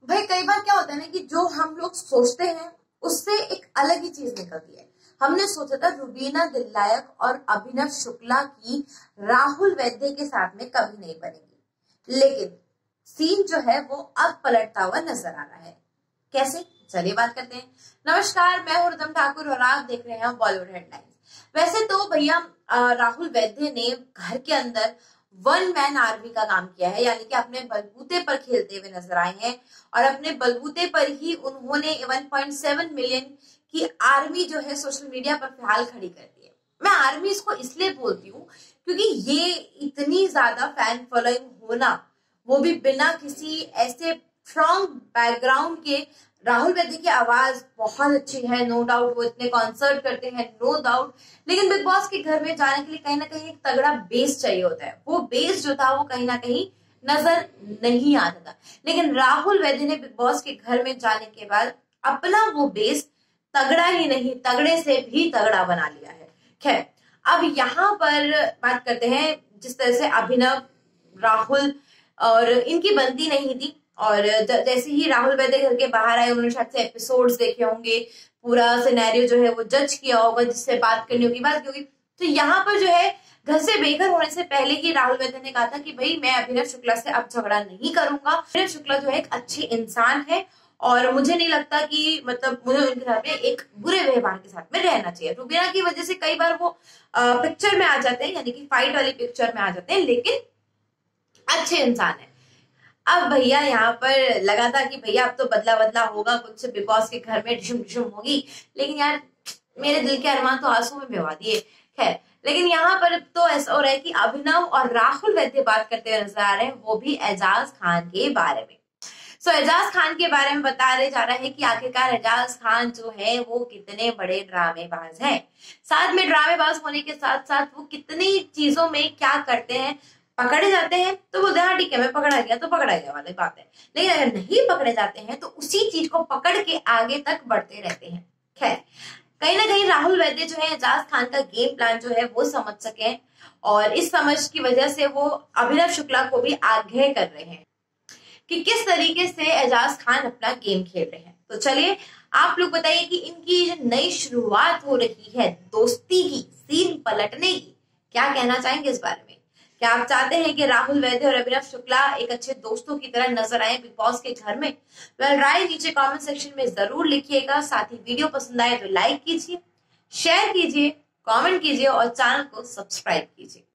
भाई कई बार क्या होता है ना कि जो हम लोग सोचते हैं उससे एक अलग ही चीज निकलती है। हमने सोचा था रुबीना दिलनायक और अभिनव शुक्ला की राहुल वैद्य के साथ में कभी नहीं बनेगी, लेकिन सीन जो है वो अब पलटता हुआ नजर आ रहा है। कैसे, चलिए बात करते हैं। नमस्कार, मैं हूं रुदम ठाकुर और आप देख रहे हैं बॉलीवुड हेडलाइंस। वैसे तो भैया राहुल वैद्य ने घर के अंदर वन मैन आर्मी का काम किया है, यानी कि अपने बलबूते पर खेलते हुए नजर आए हैं और अपने बलबूते पर ही उन्होंने 1.7 मिलियन की आर्मी जो है सोशल मीडिया पर फिलहाल खड़ी कर दी है। मैं आर्मी इसको इसलिए बोलती हूँ क्योंकि ये इतनी ज्यादा फैन फॉलोइंग होना, वो भी बिना किसी ऐसे स्ट्रॉन्ग बैकग्राउंड के। राहुल वैद्य की आवाज बहुत अच्छी है, नो डाउट, वो इतने कॉन्सर्ट करते हैं, नो डाउट, लेकिन बिग बॉस के घर में जाने के लिए कहीं ना कहीं एक तगड़ा बेस चाहिए होता है। वो बेस जो था वो कहीं ना कहीं नजर नहीं आता था, लेकिन राहुल वैद्य ने बिग बॉस के घर में जाने के बाद अपना वो बेस तगड़ा ही नहीं, तगड़े से भी तगड़ा बना लिया है। खैर, अब यहाँ पर बात करते हैं जिस तरह से अभिनव, राहुल और इनकी बनती नहीं थी, और जैसे ही राहुल वैद्य घर के बाहर आए, उन्होंने शायद से एपिसोड्स देखे होंगे, पूरा सिनेरियो जो है वो जज किया होगा, जिससे बात करनी होगी, बात होगी। तो यहाँ पर जो है घर से बेघर होने से पहले ही राहुल वैद्य ने कहा था कि भाई मैं अभिनव शुक्ला से अब झगड़ा नहीं करूंगा। अभिनव शुक्ला जो है एक अच्छे इंसान है और मुझे नहीं लगता कि मतलब मुझे उनके साथ में एक बुरे व्यवहार के साथ में रहना चाहिए। रुबीना की वजह से कई बार वो पिक्चर में आ जाते हैं, यानी कि फाइट वाली पिक्चर में आ जाते हैं, लेकिन अच्छे इंसान है। अब भैया यहाँ पर लगा था कि भैया अब तो बदला बदला होगा, कुछ बिग बॉस के घर में डिशुम डिशुम होगी, लेकिन यार मेरे दिल के अरमान तो आंसू में बहा दिए। खैर, लेकिन यहाँ पर तो ऐसा हो रहा है कि अभिनव और राहुल वैद्य बात करते हुए नजर आ रहे हैं, वो भी एजाज खान के बारे में। एजाज खान के बारे में बता रहे जा रहा है कि आखिरकार एजाज खान जो है वो कितने बड़े ड्रामेबाज हैं, साथ में ड्रामेबाज होने के साथ साथ वो कितनी चीजों में क्या करते हैं। पकड़े जाते हैं तो बोलते हैं हाँ ठीक है, मैं पकड़ा गया तो पकड़ा गया वाली बात है, लेकिन अगर नहीं पकड़े जाते हैं तो उसी चीज को पकड़ के आगे तक बढ़ते रहते हैं। खैर, कहीं ना कहीं राहुल वैद्य जो है एजाज खान का गेम प्लान जो है वो समझ सके, और इस समझ की वजह से वो अभिनव शुक्ला को भी आगाह कर रहे हैं कि किस तरीके से एजाज खान अपना गेम खेल रहे हैं। तो चलिए आप लोग बताइए कि इनकी जो नई शुरुआत हो रही है दोस्ती की, सीन पलटने की, क्या कहना चाहेंगे इस बारे में? क्या आप चाहते हैं कि राहुल वैद्य और अभिनव शुक्ला एक अच्छे दोस्तों की तरह नजर आए बिग बॉस के घर में? राय नीचे कमेंट सेक्शन में जरूर लिखिएगा। साथ ही वीडियो पसंद आए तो लाइक कीजिए, शेयर कीजिए, कमेंट कीजिए और चैनल को सब्सक्राइब कीजिए।